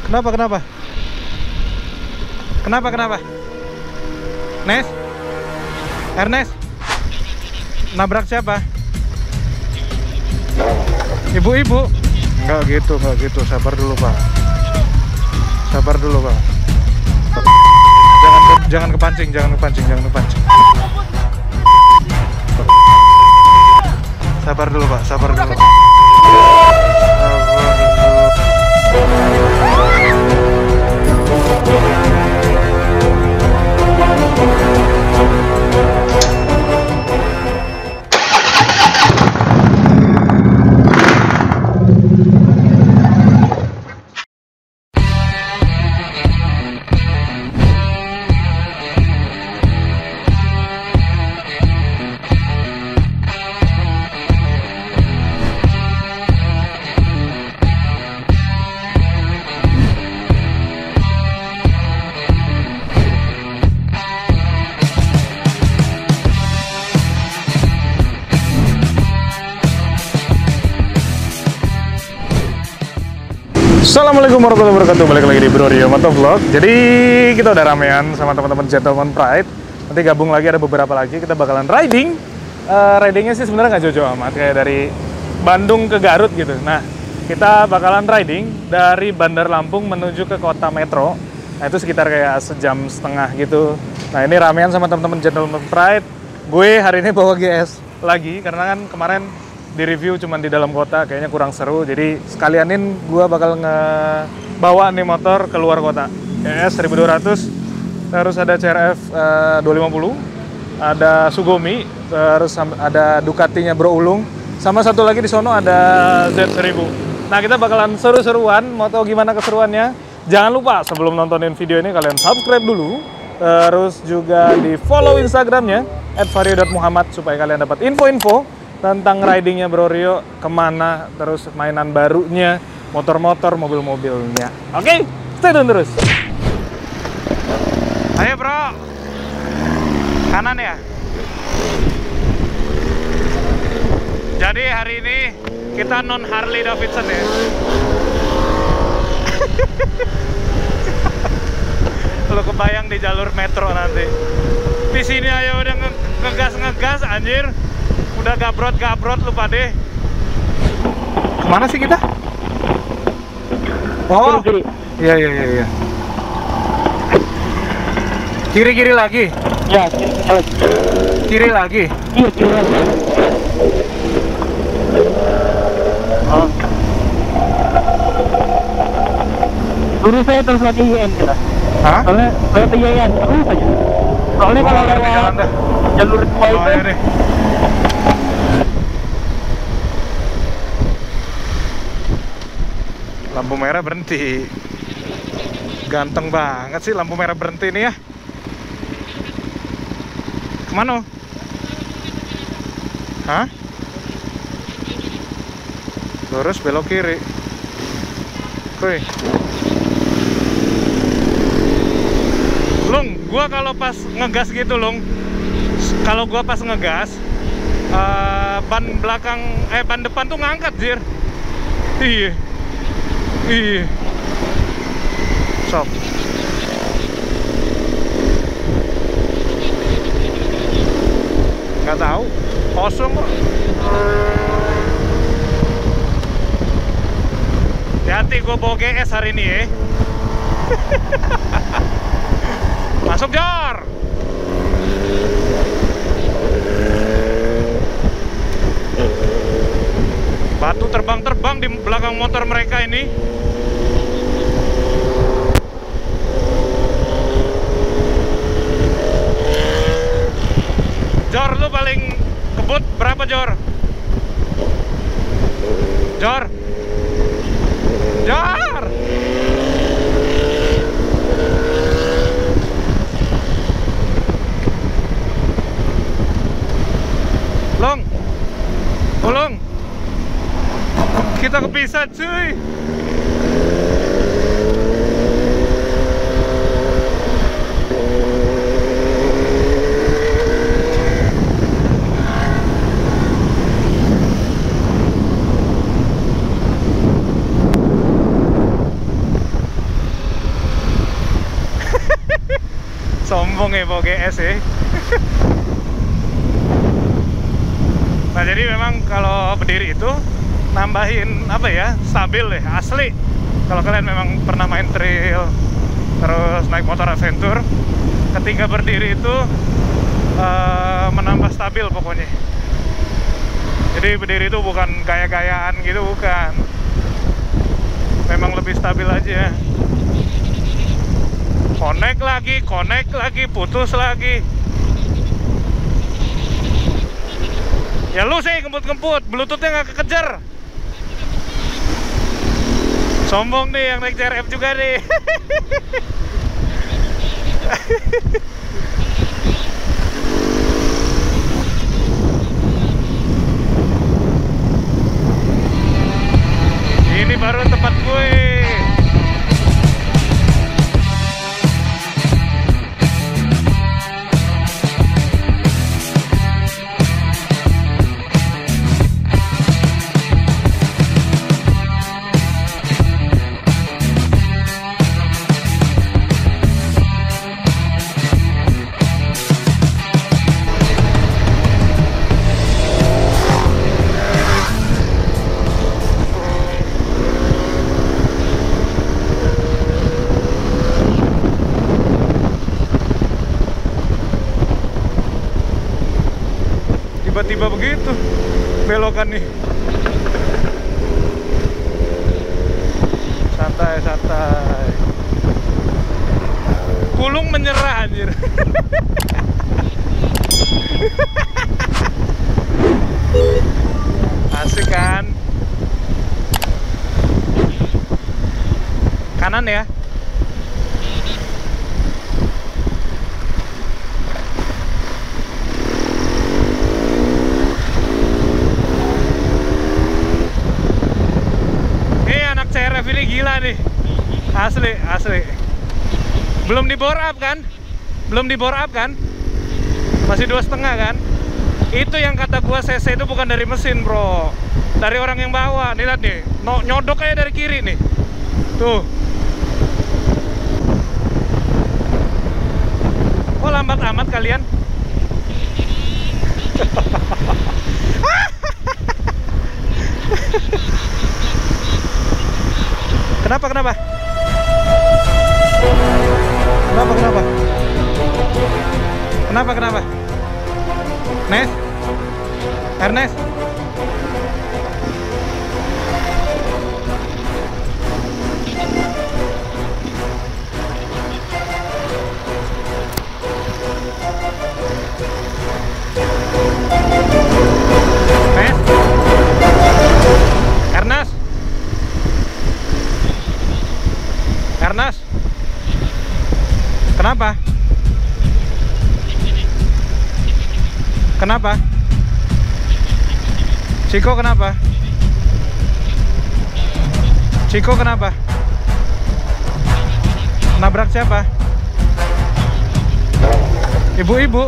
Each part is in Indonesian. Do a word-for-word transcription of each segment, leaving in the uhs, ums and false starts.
Kenapa, kenapa? Kenapa, kenapa? Nes? Ernest? Nabrak siapa? Ibu-ibu? Enggak gitu, enggak gitu. Sabar dulu, Pak. Sabar dulu, Pak. Jangan jangan kepancing, jangan kepancing, jangan kepancing. Sabar dulu, Pak. Sabar dulu. Sabar dulu. Assalamualaikum warahmatullahi wabarakatuh. Balik lagi di Bro Rio Motovlog. Jadi kita udah ramean sama teman-teman Gentleman Pride. Nanti gabung lagi, ada beberapa lagi. Kita bakalan riding. uh, Ridingnya sih sebenarnya nggak jauh-jauh amat, kayak dari Bandung ke Garut gitu. Nah, kita bakalan riding dari Bandar Lampung menuju ke kota Metro. Nah, itu sekitar kayak sejam setengah gitu. Nah, ini ramean sama teman-teman Gentleman Pride. Gue hari ini bawa G S lagi karena kan kemarin di review cuman di dalam kota, kayaknya kurang seru. Jadi sekalianin gue bakal ngebawa nih motor keluar kota. G S seribu dua ratus, terus ada C R F uh, dua lima nol, ada Sugomi, terus ada Ducatinya Bro Ulung, sama satu lagi di sono ada Z seribu. Nah, kita bakalan seru-seruan. Mau tau gimana keseruannya? Jangan lupa sebelum nontonin video ini kalian subscribe dulu, terus juga di follow Instagramnya at vario dot muhammad supaya kalian dapat info-info tentang ridingnya Bro Rio, kemana, terus mainan barunya, motor-motor, mobil-mobilnya. Oke, stay tune terus. Ayo bro, kanan ya. Jadi hari ini kita non Harley Davidson ya. Lo kebayang di jalur metro nanti. Di sini ayo udah ngegas-ngegas anjir. Udah gabrot-gabrot lu pade. Kemana sih kita? Oh, kiri-kiri. Iya, iya, iya, iya. Kiri-kiri lagi? Ya, kiri lagi. Kiri lagi? Iya, kiri lagi. Oh. Lurus saya terus lagi I N kita. Hah? Soalnya saya ke I N, terus aja. Soalnya kalau lewat jalur dua oh, itu iya lampu merah berhenti. Ganteng banget sih lampu merah berhenti ini ya. Kemana? Hah? Lurus belok kiri. Kuy. Lung, gua kalau pas ngegas gitu, Lung. Kalau gua pas ngegas, uh, ban belakang, eh ban depan tuh ngangkat, Jir. Iya. Iya. Sok. Nggak tahu. Kosong kok. Hati-hati gue bawa G S hari ini ya. Masuk Jor. Batu terbang-terbang di belakang motor mereka ini. Jor, lu paling kebut berapa, Jor? Jor? Jor! Long! Tolong! Kita kepisah, cuy! Sombong ya bawa G S ya. Nah jadi memang kalau berdiri itu nambahin apa ya, stabil deh, asli. Kalau kalian memang pernah main trail terus naik motor adventure, ketika berdiri itu uh, menambah stabil pokoknya. Jadi berdiri itu bukan gaya-gayaan gitu, bukan. Memang lebih stabil aja. Connect lagi, connect lagi, putus lagi. Ya lu sih kemput-kemput, bluetoothnya nggak kekejar. Sombong nih yang naik C R F juga nih. Ini baru tempat gue. Tiba-tiba begitu belokan nih. Santai, santai. Kulung menyerah anjir. Asik kan? Kanan ya. C R F ini gila nih, asli asli. Belum di bore up kan? Belum di bore up kan? Masih dua setengah kan? Itu yang kata gua C C itu bukan dari mesin bro, dari orang yang bawa. Nih lihat nih, no, nyodok aja dari kiri nih, tuh. Kok lambat amat kalian? Kenapa, kenapa? Kenapa, kenapa? Kenapa, kenapa? Nes? Ernest? Nes? Ernest? Ernest, kenapa? Kenapa? Ciko kenapa? Ciko kenapa? Nabrak siapa? Ibu-ibu.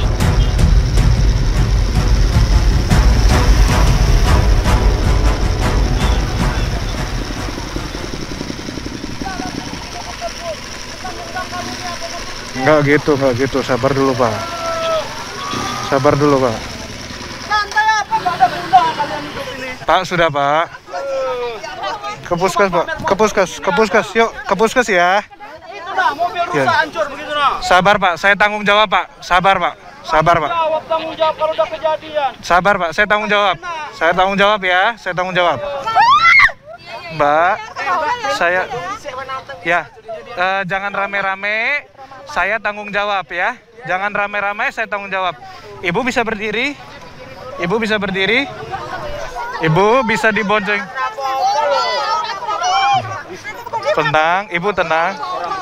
Enggak gitu, enggak gitu. Sabar dulu, Pak. Sabar dulu, Pak. Santai apa, Pak? Ada bunda kalian hidup ini. Pak, sudah, Pak. Ke puskes, Pak. Ke puskes, ke puskes. Yuk, ke puskes ya. Itu nah, mobil rusak Ya. hancur begitu nah. Sabar, Pak. Saya tanggung jawab, Pak. Sabar, Pak. Sabar, Pak. Jawab tanggung jawab kalau udah kejadian. Sabar, Pak. Saya tanggung jawab. Saya tanggung jawab ya. Saya tanggung jawab. Mbak, saya ya eh, jangan rame-rame. Saya tanggung jawab ya. Jangan rame-rame, saya tanggung jawab. Ibu bisa berdiri? Ibu bisa berdiri? Ibu bisa dibonceng? Tenang, Ibu tenang.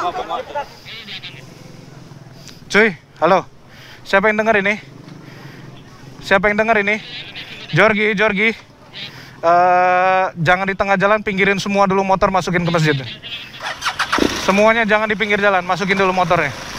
Cuy, halo. Siapa yang dengar ini? Siapa yang dengar ini? Jorgi, Jorgi. Uh, jangan di tengah jalan, pinggirin semua dulu motor, masukin ke masjid. Semuanya jangan di pinggir jalan, masukin dulu motornya.